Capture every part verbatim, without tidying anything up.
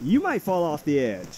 You might fall off the edge.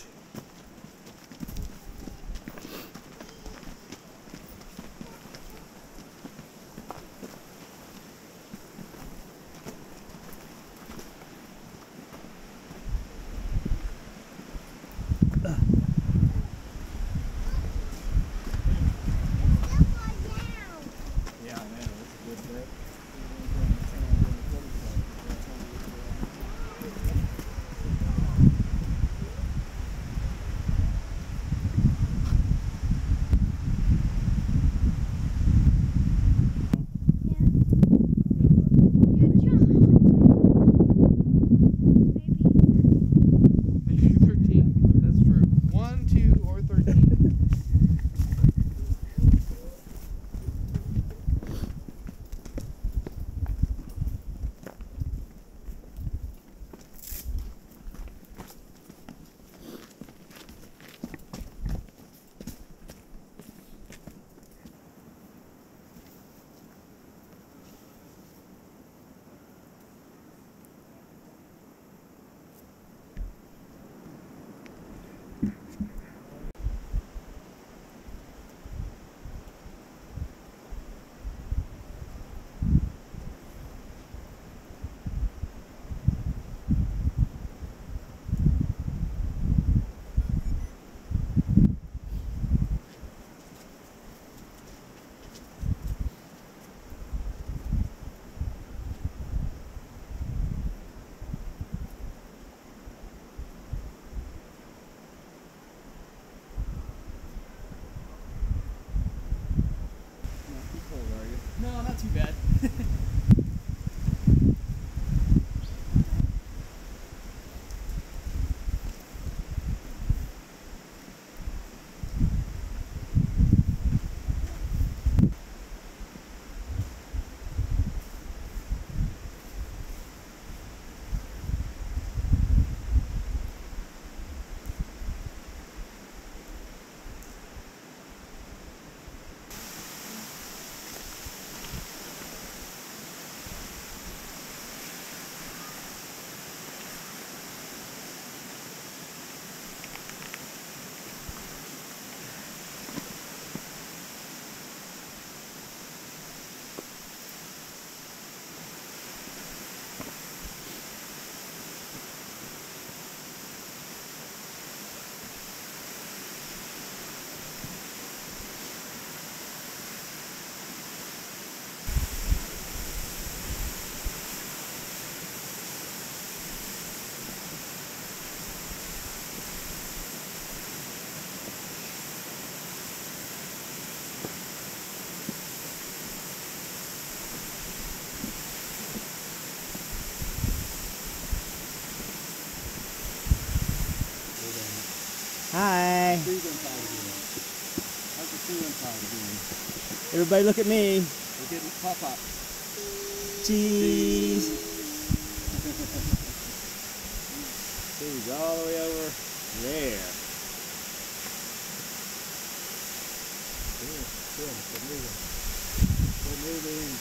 No, not too bad. Hi. Everybody look at me. We're getting pop-up. Cheese. Cheese all the way over there. Good, good, good moving. Good moving.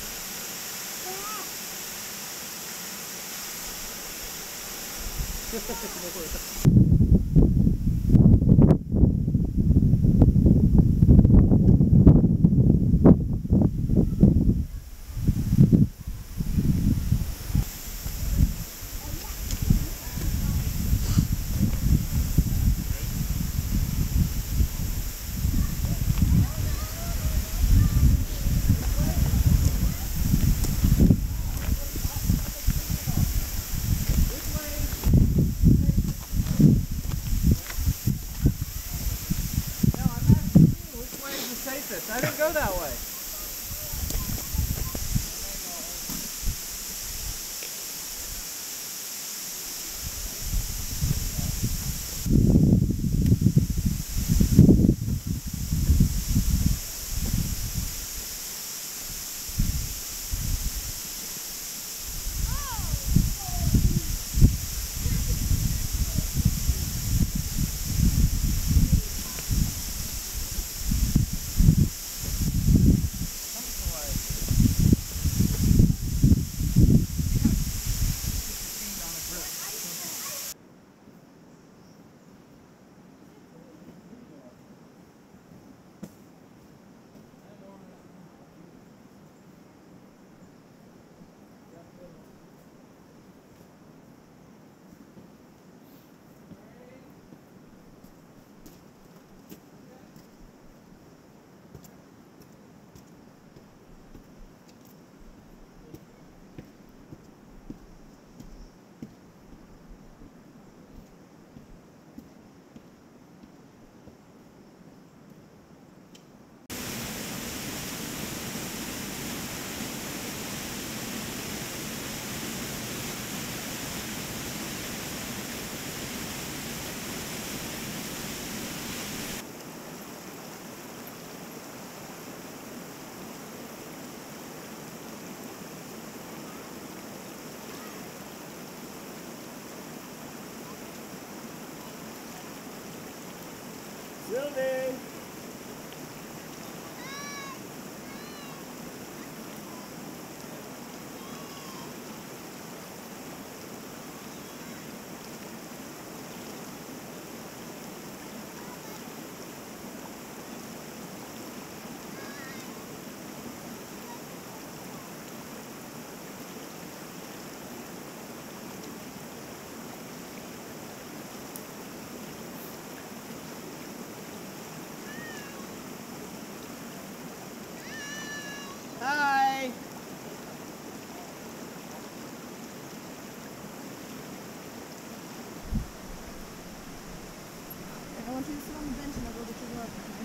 I didn't go that way. Sylvie! Hi. I want you to sit on the bench and I'll go get your work, okay?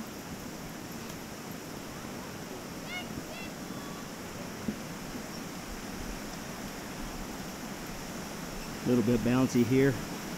A little bit bouncy here.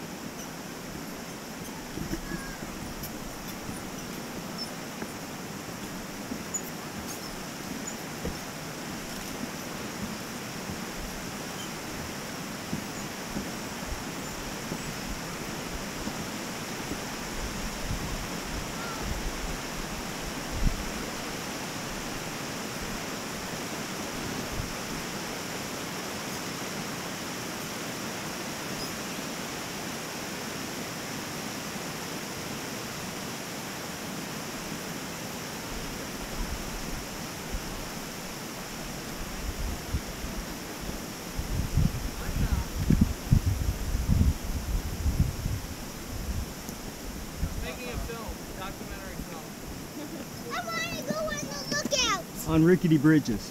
Making a film, documentary film. I want to go on the lookout. On rickety bridges.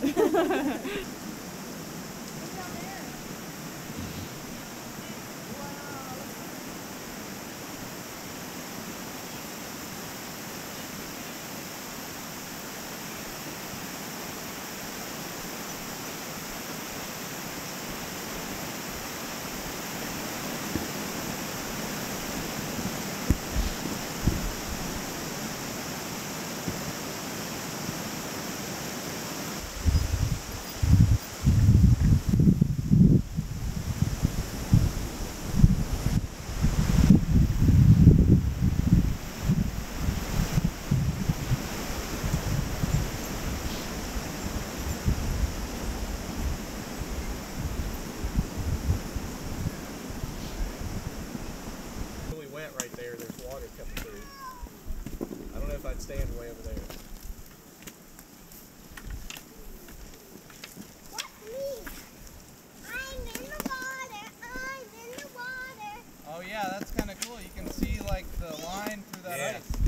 Really wet right there. There's water coming through. I don't know if I'd stand way over there. What me? I'm in the water. I'm in the water. Oh yeah, that's kind of cool. You can see like the line through that Yeah. ice.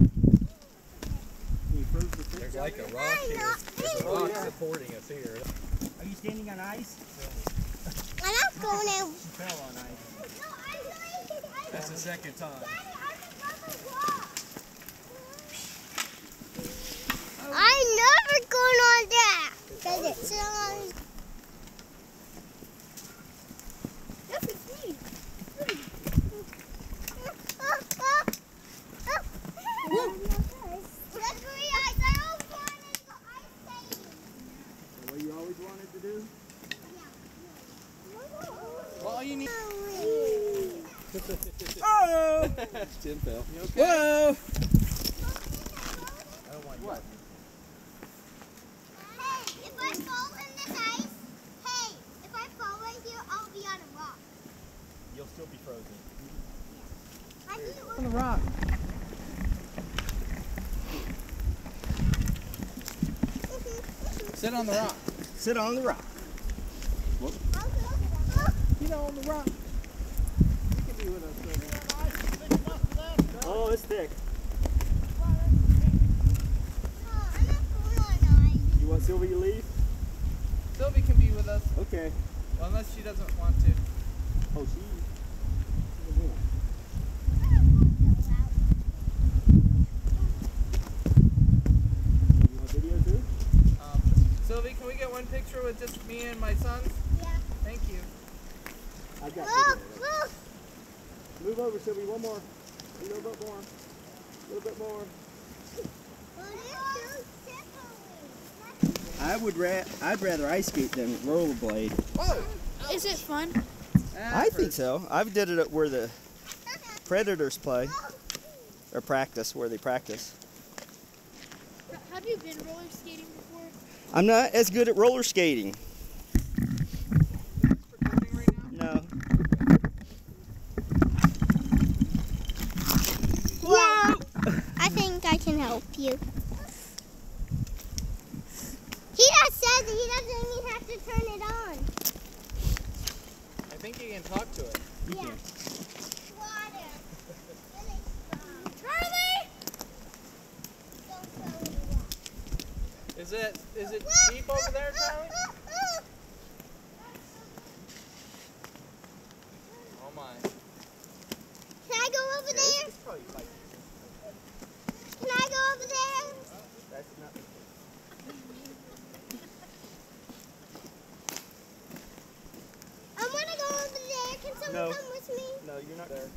There's like a rock here. There's a rock supporting us here. Are you standing on ice? I'm not going to. She fell on ice. No, I'm going to. That's the second time. Daddy, I'm above the rock. I'm never going on that. Does it sit on? Look at me. Slippery ice. I always wanted to go ice skating. Is that what you always wanted to do? Well, all you need. Oh! Tim fell. You okay? Whoa! I don't mind. What? Hey, if I fall in this ice, hey, if I fall right here, I'll be on a rock. You'll still be frozen. I need to On the rock. Sit on the rock. Sit on the rock. Get on the rock. You can be with us. Oh, it's thick. You want Sylvie to leave? Sylvie can be with us. Okay. Well, unless she doesn't want to. Oh, she. You want video too? Um, Sylvie, can we get one picture with just me and my sons? Yeah. Thank you. I got Look, video. look. Move over, Sylvie. One more. A little bit more. A little bit more. I would ra I'd rather ice skate than rollerblade. Whoa! Is it fun? I think so. I've did it at where the Predators play. or practice where they practice. Have you been roller skating before? I'm not as good at roller skating. Recording right now? No. Yeah. I think I can help you. He just said that he doesn't even have to turn it on. I think you can talk to it. You Yeah. can. Water. Charlie! Don't throw it away. Is it is it deep over there, Charlie? Oh my. Can I go over there? It's probably like Can I go over there? that's not the I want to go over there. Can someone No. come with me? No, you're not there.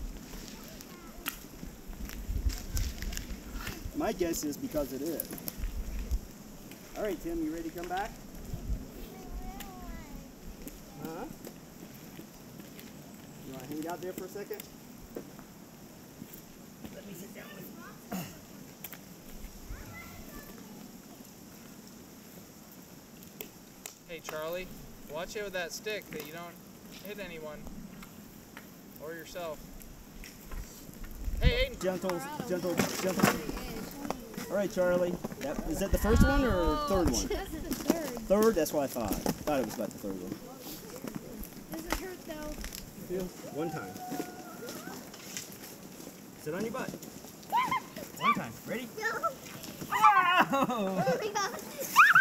My guess is because it is. All right, Tim, you ready to come back? Huh? You want to hang out there for a second? Let me sit down with you. Hey Charlie, watch it with that stick that you don't hit anyone or yourself. Hey Aiden. Gentle, gentle, gentle. All right, Charlie. That, is that the first one or third one? That's the third. Third? That's what I thought. Thought it was about the third one. Doesn't hurt though. One time. Sit on your butt. One time. Ready? No. Oh! Oh my God.